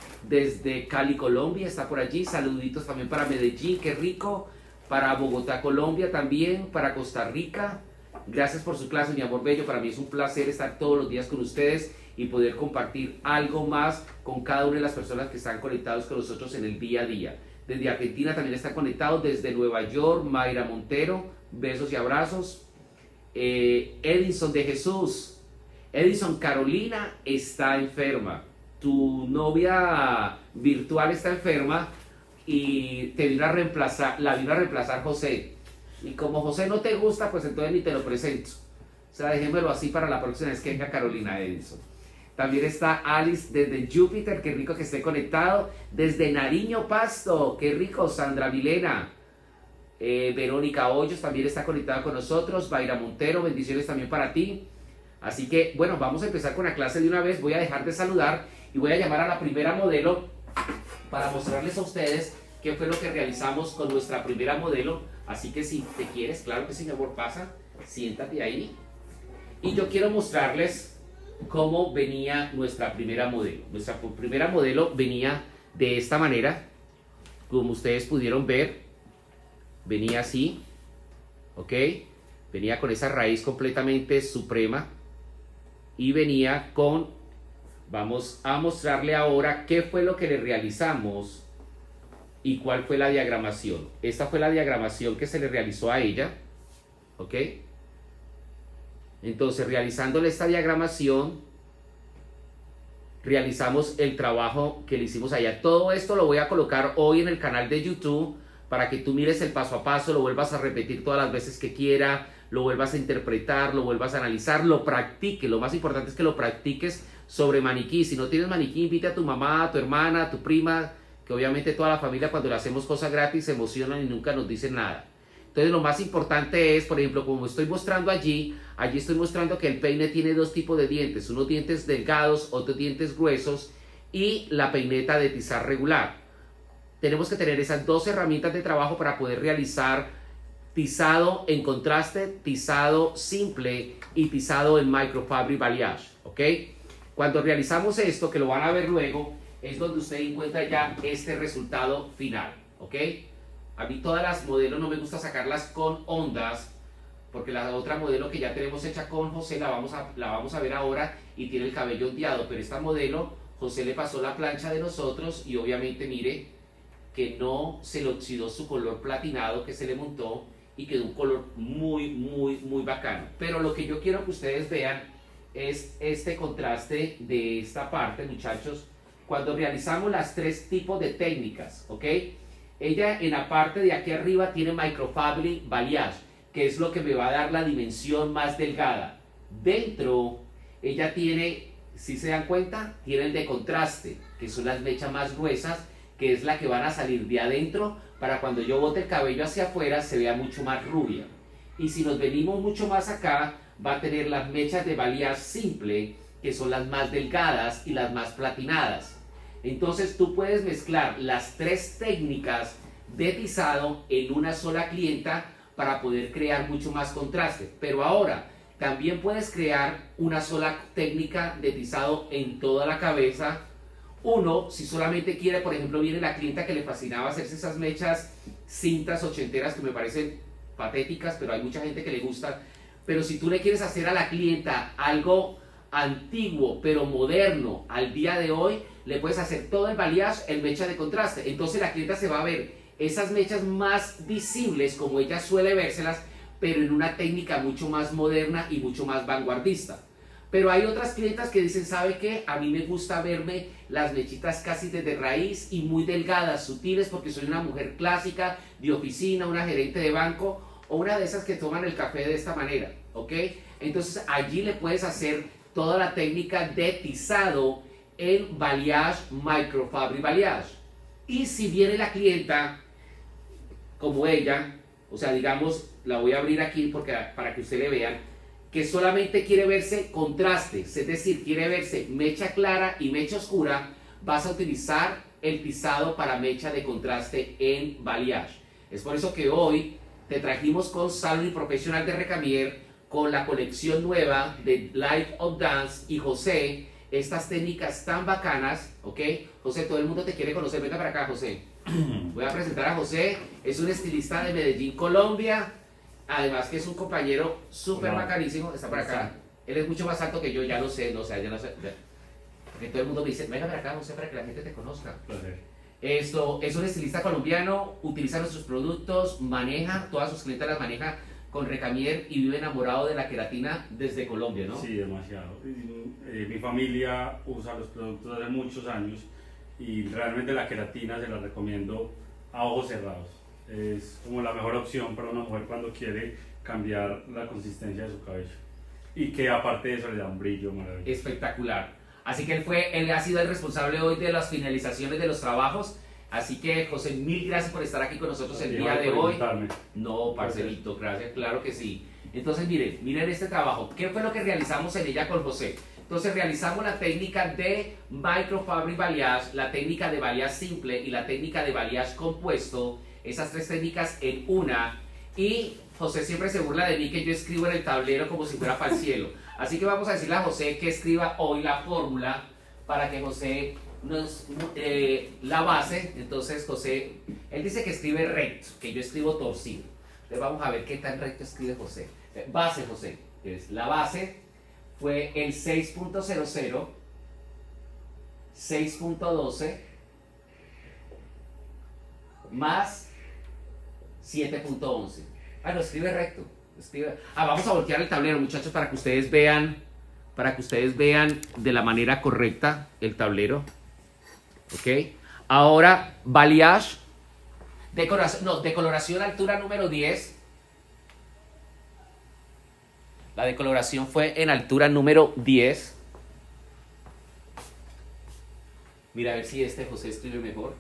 Speaker 1: desde Cali, Colombia, está por allí. Saluditos también para Medellín, qué rico, para Bogotá, Colombia también, para Costa Rica. Gracias por su clase, mi amor bello. Para mí es un placer estar todos los días con ustedes y poder compartir algo más con cada una de las personas que están conectados con nosotros en el día a día. Desde Argentina también está conectado, desde Nueva York, Mayra Montero, besos y abrazos. Eh, Edison de Jesús, Edison, Carolina está enferma, tu novia virtual está enferma y te vino a reemplazar, la vino a reemplazar José. Y como José no te gusta, pues entonces ni te lo presento. O sea, déjemelo así para la próxima vez que venga Carolina. Edison. También está Alice desde Júpiter, qué rico que esté conectado. Desde Nariño, Pasto, qué rico. Sandra Milena. Eh, Verónica Hoyos también está conectada con nosotros. Mayra Montero, bendiciones también para ti. Así que, bueno, vamos a empezar con la clase de una vez. Voy a dejar de saludar y voy a llamar a la primera modelo para mostrarles a ustedes qué fue lo que realizamos con nuestra primera modelo. Así que si te quieres, claro que sí, mi amor, pasa. Siéntate ahí. Y yo quiero mostrarles cómo venía nuestra primera modelo. Nuestra primera modelo venía de esta manera, como ustedes pudieron ver, venía así, ¿ok? Venía con esa raíz completamente suprema y venía con, vamos a mostrarle ahora qué fue lo que le realizamos y cuál fue la diagramación. Esta fue la diagramación que se le realizó a ella, ¿ok? Entonces, realizándole esta diagramación, realizamos el trabajo que le hicimos allá. Todo esto lo voy a colocar hoy en el canal de YouTube para que tú mires el paso a paso, lo vuelvas a repetir todas las veces que quiera, lo vuelvas a interpretar, lo vuelvas a analizar, lo practiques. Lo más importante es que lo practiques sobre maniquí. Si no tienes maniquí, invita a tu mamá, a tu hermana, a tu prima, que obviamente toda la familia cuando le hacemos cosas gratis se emocionan y nunca nos dicen nada. Entonces lo más importante es, por ejemplo, como estoy mostrando allí, allí estoy mostrando que el peine tiene dos tipos de dientes, unos dientes delgados, otros dientes gruesos y la peineta de tizar regular. Tenemos que tener esas dos herramientas de trabajo para poder realizar tizado en contraste, tizado simple y tizado en microfabric balayage, ¿ok? Cuando realizamos esto, que lo van a ver luego, es donde usted encuentra ya este resultado final, ¿ok? A mí todas las modelos no me gusta sacarlas con ondas, porque la otra modelo que ya tenemos hecha con José la vamos a, la vamos a ver ahora y tiene el cabello ondeado, pero esta modelo José le pasó la plancha de nosotros y obviamente mire que no se le oxidó su color platinado que se le montó y quedó un color muy muy muy bacano. Pero lo que yo quiero que ustedes vean es este contraste de esta parte, muchachos, cuando realizamos las tres tipos de técnicas, ¿ok? Ella en la parte de aquí arriba tiene microfabric balayage, que es lo que me va a dar la dimensión más delgada. Dentro, ella tiene, si se dan cuenta, tiene el de contraste, que son las mechas más gruesas, que es la que van a salir de adentro para cuando yo bote el cabello hacia afuera se vea mucho más rubia. Y si nos venimos mucho más acá, va a tener las mechas de balayage simple, que son las más delgadas y las más platinadas. Entonces tú puedes mezclar las tres técnicas de tizado en una sola clienta para poder crear mucho más contraste. Pero ahora también puedes crear una sola técnica de tizado en toda la cabeza. Uno, si solamente quiere, por ejemplo, viene la clienta que le fascinaba hacerse esas mechas cintas ochenteras que me parecen patéticas, pero hay mucha gente que le gusta. Pero si tú le quieres hacer a la clienta algo antiguo pero moderno al día de hoy, le puedes hacer todo el balayage en mecha de contraste. Entonces la clienta se va a ver esas mechas más visibles como ella suele vérselas, pero en una técnica mucho más moderna y mucho más vanguardista. Pero hay otras clientas que dicen, ¿sabe qué? A mí me gusta verme las mechitas casi desde raíz y muy delgadas, sutiles, porque soy una mujer clásica de oficina, una gerente de banco o una de esas que toman el café de esta manera, ¿ok? Entonces allí le puedes hacer toda la técnica de tizado en balayage, microfabric balayage. Y si viene la clienta como ella, o sea, digamos, la voy a abrir aquí porque, para que ustedes le vean, que solamente quiere verse contrastes, es decir, quiere verse mecha clara y mecha oscura, vas a utilizar el tizado para mecha de contraste en balayage. Es por eso que hoy te trajimos con Salon y Professional de Recamier, con la colección nueva de Life of Dance y José, estas técnicas tan bacanas, ¿ok? José, todo el mundo te quiere conocer, venga para acá, José. Voy a presentar a José, es un estilista de Medellín, Colombia, además que es un compañero súper bacanísimo, está por acá. Él es mucho más alto que yo, ya lo sé, no sé, ya no sé. Porque todo el mundo me dice, venga para acá, José, para que la gente te conozca. Placer. Esto, es un estilista colombiano, utiliza nuestros productos, maneja, todas sus clientes las maneja con Recamier y vive enamorado de la queratina desde Colombia, ¿no?
Speaker 2: Sí, demasiado. Eh, mi familia usa los productos desde muchos años y realmente la queratina se la recomiendo a ojos cerrados. Es como la mejor opción para una mujer cuando quiere cambiar la consistencia de su cabello. Y que aparte de eso le da un brillo maravilloso.
Speaker 1: Espectacular. Así que él, fue, él ha sido el responsable hoy de las finalizaciones de los trabajos. Así que, José, mil gracias por estar aquí con nosotros el día de hoy. No, parcerito, gracias, claro que sí. Entonces, miren, miren este trabajo. ¿Qué fue lo que realizamos en ella con José? Entonces, realizamos la técnica de microfabric balayage, la técnica de balayage simple y la técnica de balayage compuesto. Esas tres técnicas en una. Y José siempre se burla de mí que yo escribo en el tablero como si fuera para el cielo. Así que vamos a decirle a José que escriba hoy la fórmula para que José nos eh, la base. Entonces José, él dice que escribe recto, que yo escribo torcido. Entonces vamos a ver qué tan recto escribe José. Eh, base, José, es la base fue el seis punto cero cero, seis punto doce más siete punto once. Ah, no, escribe recto. Escribe. Ah, vamos a voltear el tablero, muchachos, para que ustedes vean, para que ustedes vean de la manera correcta el tablero. Ok. Ahora, balayage, decoración, no, decoloración altura número diez. La decoloración fue en altura número diez. Mira a ver si este José escribe mejor.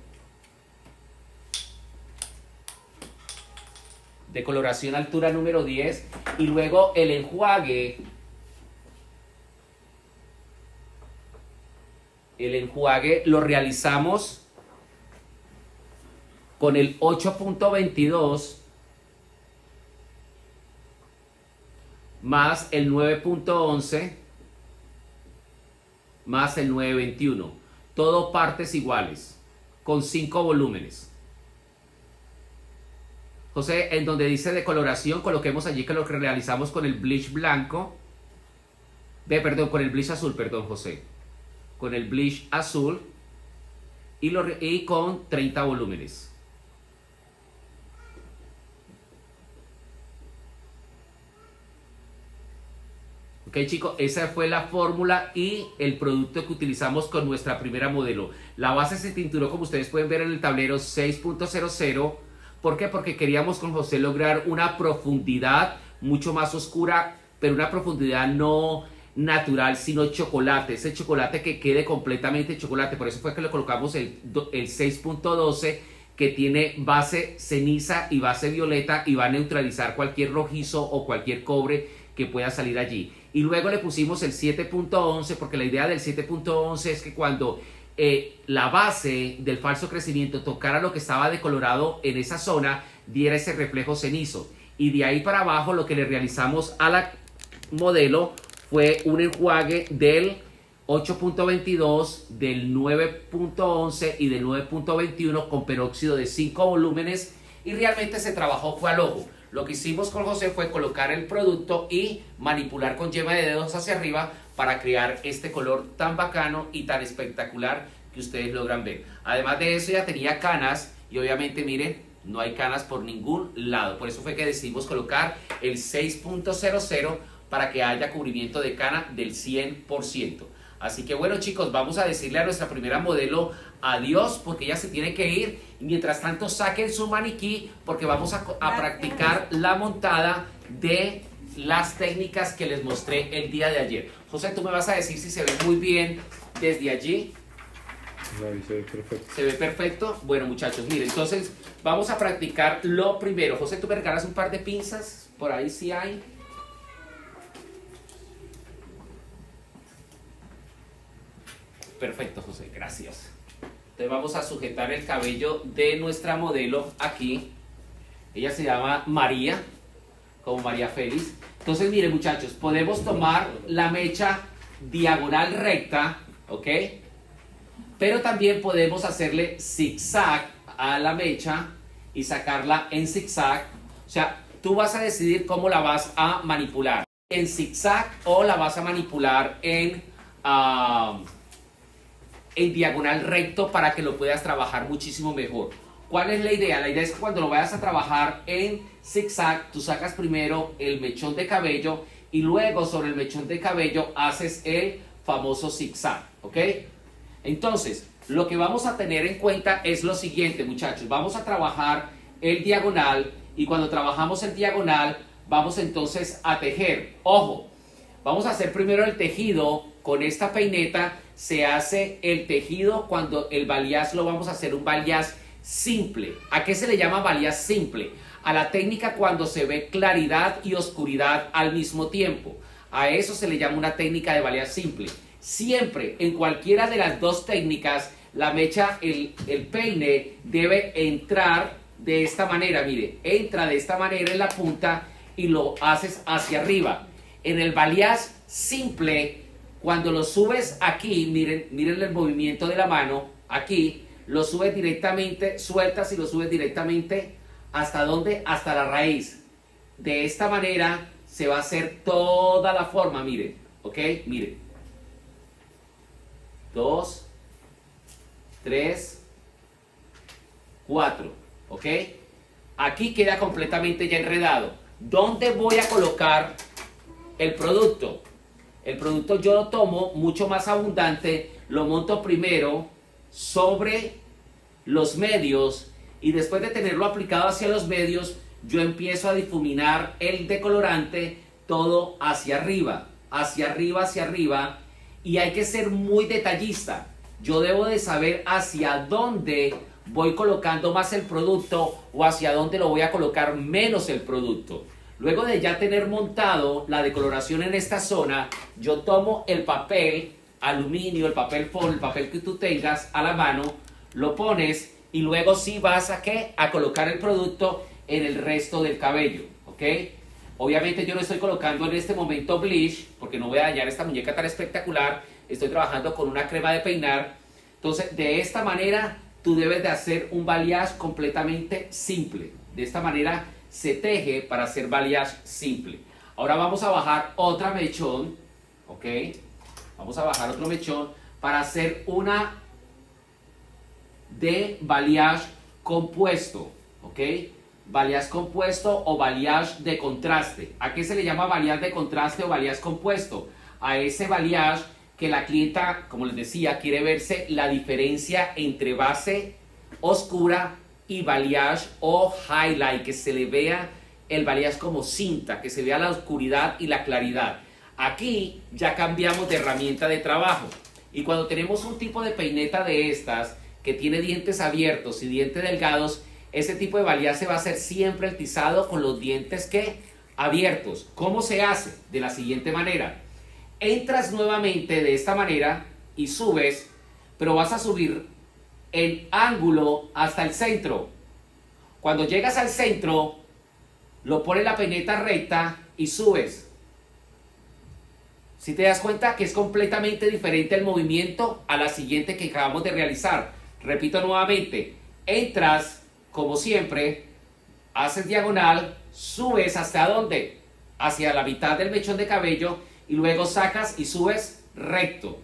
Speaker 1: Decoloración altura número diez. Y luego el enjuague. El enjuague lo realizamos con el ocho punto veintidós más el nueve punto once más el nueve punto veintiuno. Todo partes iguales, con cinco volúmenes. José, en donde dice decoloración, coloquemos allí que lo que realizamos con el bleach blanco, de, perdón, con el bleach azul, perdón, José, con el bleach azul y, lo, y con treinta volúmenes. Ok, chicos, esa fue la fórmula y el producto que utilizamos con nuestra primera modelo. La base se tinturó, como ustedes pueden ver en el tablero, seis punto cero cero. ¿Por qué? Porque queríamos con José lograr una profundidad mucho más oscura, pero una profundidad no natural, sino chocolate. Ese chocolate que quede completamente chocolate. Por eso fue que le colocamos el, el seis punto doce, que tiene base ceniza y base violeta y va a neutralizar cualquier rojizo o cualquier cobre que pueda salir allí. Y luego le pusimos el siete punto once, porque la idea del siete punto once es que cuando eh, la base del falso crecimiento tocara lo que estaba decolorado en esa zona, diera ese reflejo cenizo. Y de ahí para abajo lo que le realizamos a la modelo fue un enjuague del ocho punto veintidós, del nueve punto once y del nueve punto veintiuno con peróxido de cinco volúmenes, y realmente se trabajó fue al ojo. Lo que hicimos con José fue colocar el producto y manipular con yema de dedos hacia arriba para crear este color tan bacano y tan espectacular que ustedes logran ver. Además de eso, ya tenía canas y obviamente miren, no hay canas por ningún lado. Por eso fue que decidimos colocar el seis punto cero cero para que haya cubrimiento de cana del cien por ciento. Así que bueno, chicos, vamos a decirle a nuestra primera modelo adiós, porque ella se tiene que ir. Y mientras tanto, saquen su maniquí porque vamos a, a practicar la montada de las técnicas que les mostré el día de ayer. José, tú me vas a decir si se ve muy bien desde allí.
Speaker 2: Se ve perfecto.
Speaker 1: Se ve perfecto. Bueno, muchachos, miren, entonces vamos a practicar lo primero. José, ¿tú me regalas un par de pinzas? Por ahí sí hay. Perfecto, José, gracias. Entonces vamos a sujetar el cabello de nuestra modelo aquí. Ella se llama María, como María Félix. Entonces, miren, muchachos, podemos tomar la mecha diagonal recta, ¿ok? Pero también podemos hacerle zigzag a la mecha y sacarla en zigzag. O sea, tú vas a decidir cómo la vas a manipular. En zigzag o la vas a manipular en... Uh, en diagonal recto para que lo puedas trabajar muchísimo mejor. ¿Cuál es la idea? La idea es que cuando lo vayas a trabajar en zigzag, tú sacas primero el mechón de cabello y luego sobre el mechón de cabello haces el famoso zigzag, ¿ok? Entonces, lo que vamos a tener en cuenta es lo siguiente, muchachos. Vamos a trabajar el diagonal y cuando trabajamos el diagonal, vamos entonces a tejer. Ojo, vamos a hacer primero el tejido con esta peineta. Se hace el tejido cuando el balayage lo vamos a hacer un balayage simple. ¿A qué se le llama balayage simple? A la técnica cuando se ve claridad y oscuridad al mismo tiempo. A eso se le llama una técnica de balayage simple. Siempre, en cualquiera de las dos técnicas, la mecha, el, el peine debe entrar de esta manera. Mire, entra de esta manera en la punta y lo haces hacia arriba. En el balayage simple, cuando lo subes aquí, miren, miren el movimiento de la mano, aquí, lo subes directamente, sueltas y lo subes directamente, ¿hasta dónde? Hasta la raíz. De esta manera se va a hacer toda la forma, miren, ¿ok? Miren. Dos, tres, cuatro, ¿ok? Aquí queda completamente ya enredado. ¿Dónde voy a colocar el producto? El producto yo lo tomo mucho más abundante, lo monto primero sobre los medios y después de tenerlo aplicado hacia los medios, yo empiezo a difuminar el decolorante todo hacia arriba, hacia arriba, hacia arriba, y hay que ser muy detallista. Yo debo de saber hacia dónde voy colocando más el producto o hacia dónde lo voy a colocar menos el producto. Luego de ya tener montado la decoloración en esta zona, yo tomo el papel aluminio, el papel foil, el papel que tú tengas a la mano, lo pones y luego sí vas a, ¿qué? A colocar el producto en el resto del cabello, ¿ok? Obviamente yo no estoy colocando en este momento bleach, porque no voy a dañar esta muñeca tan espectacular. Estoy trabajando con una crema de peinar. Entonces, de esta manera, tú debes de hacer un balayage completamente simple. De esta manera se teje para hacer balayage simple. Ahora vamos a bajar otra mechón, ¿ok? Vamos a bajar otro mechón para hacer una de balayage compuesto, ¿ok? balayage compuesto o balayage de contraste. ¿A qué se le llama balayage de contraste o balayage compuesto? A ese balayage que la clienta, como les decía, quiere verse la diferencia entre base oscura y balayage o highlight, que se le vea el balayage como cinta, que se vea la oscuridad y la claridad. Aquí ya cambiamos de herramienta de trabajo. Y cuando tenemos un tipo de peineta de estas, que tiene dientes abiertos y dientes delgados, ese tipo de balayage se va a hacer siempre el tizado con los dientes que abiertos. ¿Cómo se hace? De la siguiente manera. Entras nuevamente de esta manera y subes, pero vas a subir el ángulo hasta el centro. Cuando llegas al centro, lo pones la peineta recta y subes. Si te das cuenta que es completamente diferente el movimiento a la siguiente que acabamos de realizar. Repito nuevamente, entras como siempre, haces diagonal, subes hasta dónde, hacia la mitad del mechón de cabello y luego sacas y subes recto.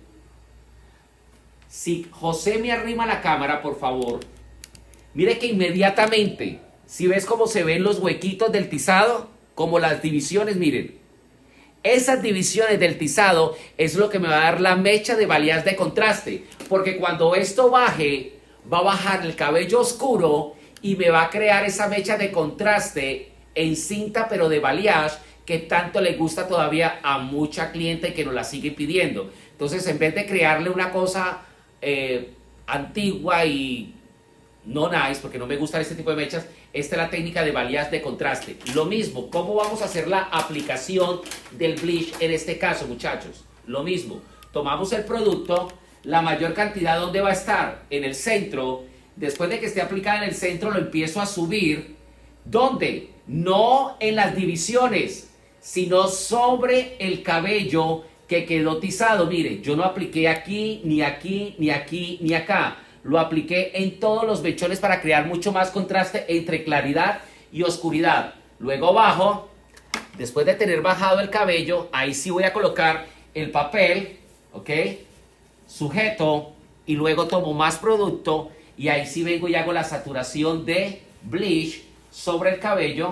Speaker 1: Si José me arrima la cámara, por favor, mire que inmediatamente, si ves cómo se ven los huequitos del tizado, como las divisiones, miren. Esas divisiones del tizado es lo que me va a dar la mecha de balayage de contraste, porque cuando esto baje, va a bajar el cabello oscuro y me va a crear esa mecha de contraste en cinta, pero de balayage, que tanto le gusta todavía a mucha cliente que nos la sigue pidiendo. Entonces, en vez de crearle una cosa eh, antigua y no nice, porque no me gusta este tipo de mechas, esta es la técnica de balayage de contraste. Lo mismo, ¿cómo vamos a hacer la aplicación del bleach en este caso, muchachos? Lo mismo, tomamos el producto, la mayor cantidad, ¿dónde va a estar? En el centro. Después de que esté aplicada en el centro, lo empiezo a subir. ¿Dónde? No en las divisiones, sino sobre el cabello que quedó tizado. Mire, yo no apliqué aquí, ni aquí, ni aquí, ni acá. Lo apliqué en todos los mechones para crear mucho más contraste entre claridad y oscuridad. Luego bajo, después de tener bajado el cabello, ahí sí voy a colocar el papel, ¿ok? Sujeto, y luego tomo más producto y ahí sí vengo y hago la saturación de bleach sobre el cabello.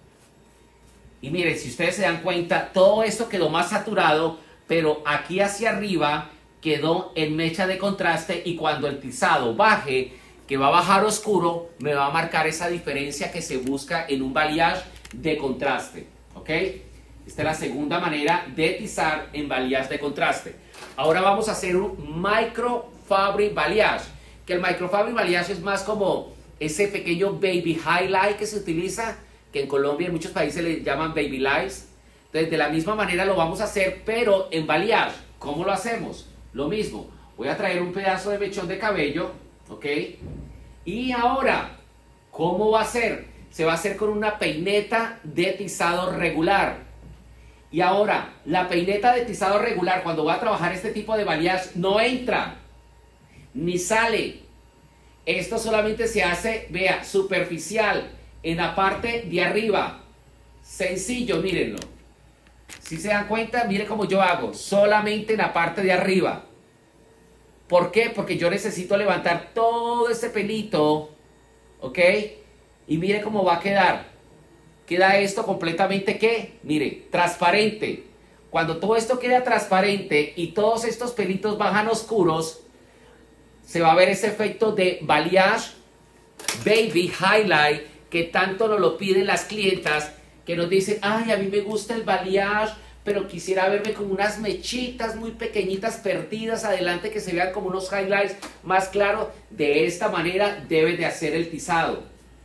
Speaker 1: Y miren, si ustedes se dan cuenta, todo esto quedó más saturado, pero aquí hacia arriba quedó en mecha de contraste, y cuando el tizado baje, que va a bajar oscuro, me va a marcar esa diferencia que se busca en un balayage de contraste, ¿ok? Esta es la segunda manera de tizar en balayage de contraste. Ahora vamos a hacer un microfabric balayage, que el microfabric balayage es más como ese pequeño baby highlight que se utiliza, que en Colombia y en muchos países le llaman baby lights. Entonces, de la misma manera lo vamos a hacer, pero en balayage. ¿Cómo lo hacemos? Lo mismo, voy a traer un pedazo de mechón de cabello, ¿ok? Y ahora, ¿cómo va a ser? Se va a hacer con una peineta de tizado regular. Y ahora, la peineta de tizado regular, cuando va a trabajar este tipo de balayage, no entra, ni sale. Esto solamente se hace, vea, superficial, en la parte de arriba. Sencillo, mírenlo. Si se dan cuenta, miren cómo yo hago, solamente en la parte de arriba. ¿Por qué? Porque yo necesito levantar todo ese pelito, ¿ok? Y mire cómo va a quedar. Queda esto completamente, ¿qué? Mire, transparente. Cuando todo esto queda transparente y todos estos pelitos bajan oscuros, se va a ver ese efecto de balayage, baby highlight, que tanto nos lo piden las clientas, que nos dicen, ay, a mí me gusta el balayage, pero quisiera verme como unas mechitas muy pequeñitas perdidas adelante, que se vean como unos highlights más claros. De esta manera debes de hacer el tizado.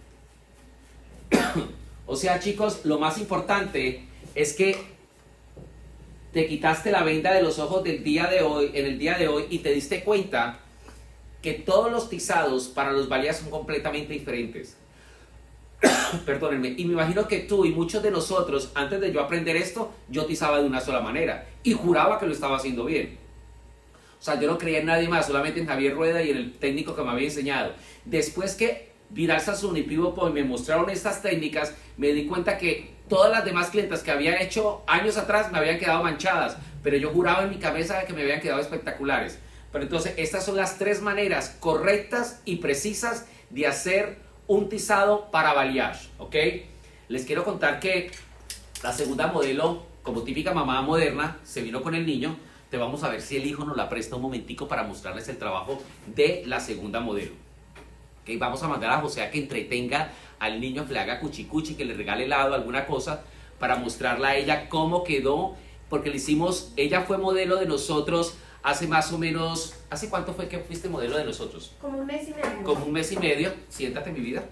Speaker 1: O sea, chicos, lo más importante es que te quitaste la venda de los ojos del día de hoy, en el día de hoy, y te diste cuenta que todos los tizados para los balayage son completamente diferentes. Perdónenme, y me imagino que tú y muchos de nosotros, antes de yo aprender esto, yo tizaba de una sola manera y juraba que lo estaba haciendo bien. O sea, yo no creía en nadie más, solamente en Javier Rueda y en el técnico que me había enseñado. Después que Vidal Sassoon y Pivot Point me mostraron estas técnicas, me di cuenta que todas las demás clientas que habían hecho años atrás me habían quedado manchadas, pero yo juraba en mi cabeza que me habían quedado espectaculares. Pero entonces, estas son las tres maneras correctas y precisas de hacer un tizado para balayage, ¿ok? Les quiero contar que la segunda modelo, como típica mamá moderna, se vino con el niño. Te vamos a ver si el hijo nos la presta un momentico para mostrarles el trabajo de la segunda modelo. ¿Okay? Vamos a mandar a José a que entretenga al niño, que le haga cuchicuchi, que le regale helado, alguna cosa, para mostrarle a ella cómo quedó, porque le hicimos, ella fue modelo de nosotros hace más o menos, ¿hace cuánto fue que fuiste modelo de nosotros?
Speaker 3: Como un mes y medio.
Speaker 1: Como un mes y medio, siéntate mi vida.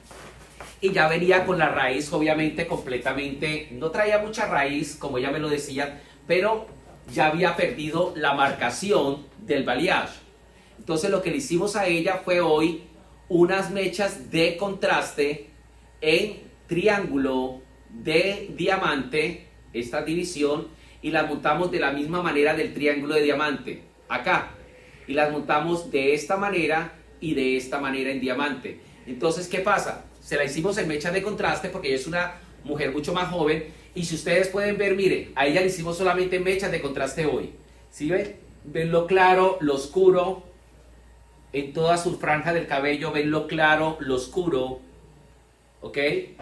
Speaker 1: Y ya venía con la raíz, obviamente, completamente, no traía mucha raíz, como ella me lo decía, pero ya había perdido la marcación del balayage. Entonces lo que le hicimos a ella fue hoy unas mechas de contraste en triángulo de diamante, esta división, y las montamos de la misma manera del triángulo de diamante, acá, y las montamos de esta manera y de esta manera en diamante. Entonces, ¿qué pasa? Se la hicimos en mechas de contraste porque ella es una mujer mucho más joven, y si ustedes pueden ver, mire, a ella le hicimos solamente mechas de contraste hoy. ¿Sí ven? Ven lo claro, lo oscuro, en toda su franja del cabello, ven lo claro, lo oscuro, ¿ok?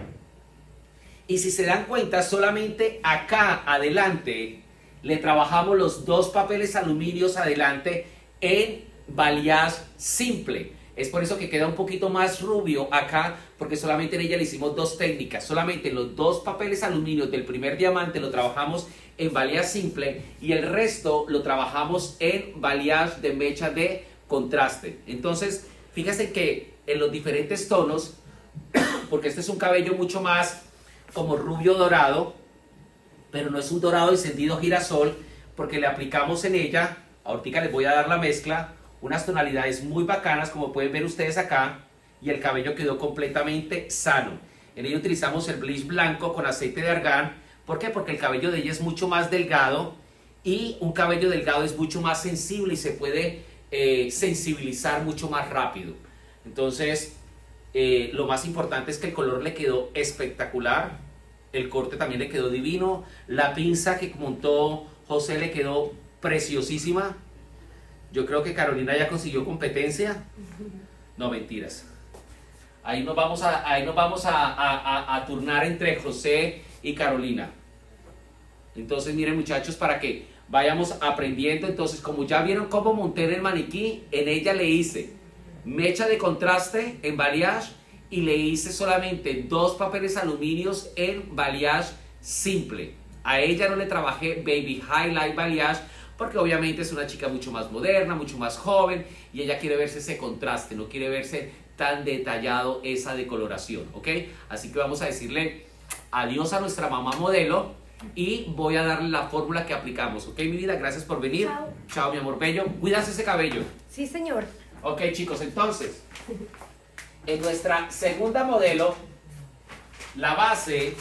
Speaker 1: Y si se dan cuenta, solamente acá adelante le trabajamos los dos papeles aluminios adelante en balayage simple. Es por eso que queda un poquito más rubio acá, porque solamente en ella le hicimos dos técnicas. Solamente los dos papeles aluminios del primer diamante lo trabajamos en balayage simple, y el resto lo trabajamos en balayage de mecha de contraste. Entonces, fíjense que en los diferentes tonos, porque este es un cabello mucho más como rubio dorado, pero no es un dorado encendido girasol, porque le aplicamos en ella, ahorita les voy a dar la mezcla, unas tonalidades muy bacanas, como pueden ver ustedes acá, y el cabello quedó completamente sano. En ella utilizamos el bleach blanco con aceite de argán. ¿Por qué? Porque el cabello de ella es mucho más delgado, y un cabello delgado es mucho más sensible y se puede eh, sensibilizar mucho más rápido. Entonces, eh, lo más importante es que el color le quedó espectacular, el corte también le quedó divino, la pinza que montó José le quedó preciosísima. Yo creo que Carolina ya consiguió competencia. No, mentiras. Ahí nos vamos a, ahí nos vamos a, a, a, a turnar entre José y Carolina. Entonces, miren, muchachos, para que vayamos aprendiendo. Entonces, como ya vieron cómo monté en el maniquí, en ella le hice mecha de contraste en balayage y le hice solamente dos papeles aluminios en balayage simple. A ella no le trabajé baby highlight balayage, porque obviamente es una chica mucho más moderna, mucho más joven, y ella quiere verse ese contraste, no quiere verse tan detallado esa decoloración, ¿ok? Así que vamos a decirle adiós a nuestra mamá modelo, y voy a darle la fórmula que aplicamos, ¿ok, mi vida? Gracias por venir.
Speaker 3: Chao.
Speaker 1: Chao, mi amor bello. Cuidas ese cabello.
Speaker 3: Sí, señor.
Speaker 1: Ok, chicos, entonces, en nuestra segunda modelo, la base...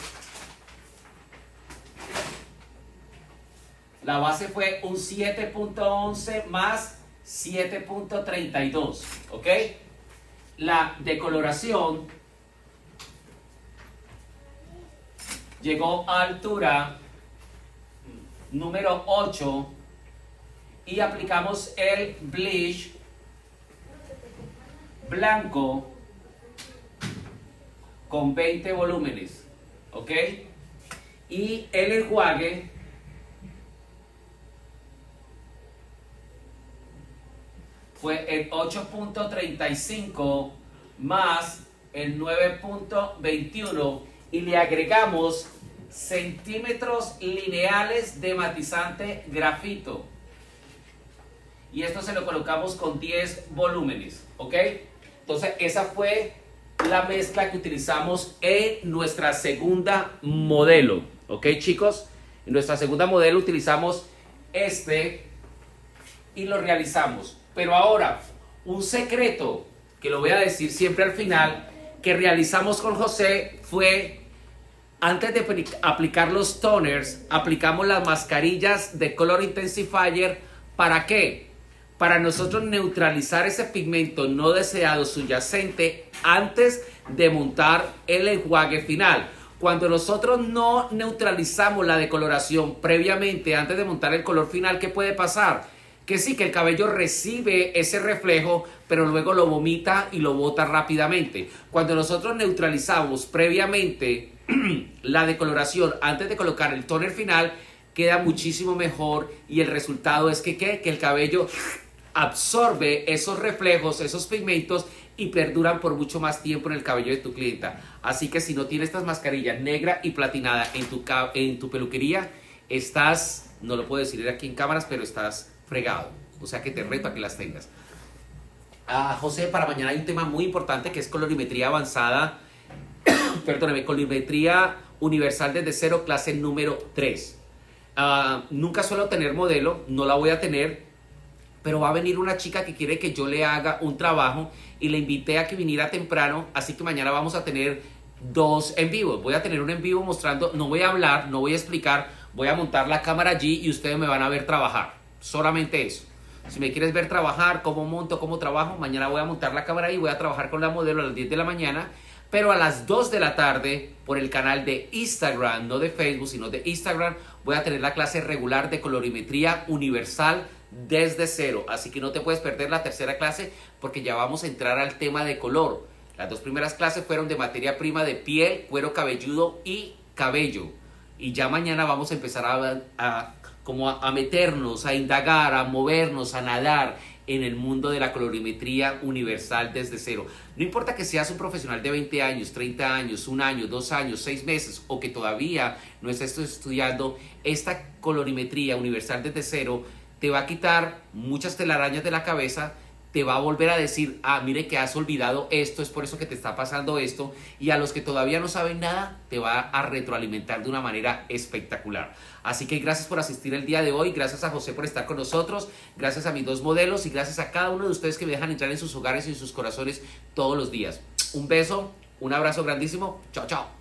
Speaker 1: La base fue un siete punto once más siete punto treinta y dos, ¿ok? La decoloración llegó a altura número ocho y aplicamos el bleach blanco con veinte volúmenes, ¿ok? Y el enjuague fue el ocho punto treinta y cinco más el nueve punto veintiuno, y le agregamos centímetros lineales de matizante grafito, y esto se lo colocamos con diez volúmenes, ¿ok? Entonces esa fue la mezcla que utilizamos en nuestra segunda modelo, ¿ok, chicos? En nuestra segunda modelo utilizamos este y lo realizamos. Pero ahora, un secreto que lo voy a decir siempre al final, que realizamos con José fue, antes de aplicar los toners, aplicamos las mascarillas de Color Intensifier. ¿Para qué? Para nosotros neutralizar ese pigmento no deseado subyacente antes de montar el enjuague final. Cuando nosotros no neutralizamos la decoloración previamente, antes de montar el color final, ¿qué puede pasar? que sí, que el cabello recibe ese reflejo, pero luego lo vomita y lo bota rápidamente. Cuando nosotros neutralizamos previamente la decoloración antes de colocar el toner final, queda muchísimo mejor y el resultado es que, ¿qué? que el cabello absorbe esos reflejos, esos pigmentos y perduran por mucho más tiempo en el cabello de tu clienta. Así que si no tienes estas mascarillas negra y platinada en tu, en tu peluquería, estás, no lo puedo decir aquí en cámaras, pero estás fregado. O sea que te reto a que las tengas. Ah, José, para mañana hay un tema muy importante que es colorimetría avanzada. Perdóneme, colorimetría universal desde cero, clase número tres. Uh, nunca suelo tener modelo, no la voy a tener, pero va a venir una chica que quiere que yo le haga un trabajo y le invité a que viniera temprano, así que mañana vamos a tener dos en vivo. Voy a tener un en vivo mostrando, no voy a hablar, no voy a explicar, voy a montar la cámara allí y ustedes me van a ver trabajar, solamente eso. Si me quieres ver trabajar, cómo monto, cómo trabajo, mañana voy a montar la cámara y voy a trabajar con la modelo a las diez de la mañana, pero a las dos de la tarde por el canal de Instagram, no de Facebook, sino de Instagram, voy a tener la clase regular de colorimetría universal desde cero. Así que no te puedes perder la tercera clase porque ya vamos a entrar al tema de color. Las dos primeras clases fueron de materia prima de piel, cuero cabelludo y cabello. Y ya mañana vamos a empezar a, a, como a, a meternos, a indagar, a movernos, a nadar en el mundo de la colorimetría universal desde cero. No importa que seas un profesional de veinte años, treinta años, un año, dos años, seis meses o que todavía no estés estudiando, esta colorimetría universal desde cero te va a quitar muchas telarañas de la cabeza, te va a volver a decir, ah, mire que has olvidado esto, es por eso que te está pasando esto, y a los que todavía no saben nada, te va a retroalimentar de una manera espectacular. Así que gracias por asistir el día de hoy, gracias a José por estar con nosotros, gracias a mis dos modelos y gracias a cada uno de ustedes que me dejan entrar en sus hogares y en sus corazones todos los días. Un beso, un abrazo grandísimo, chao, chao.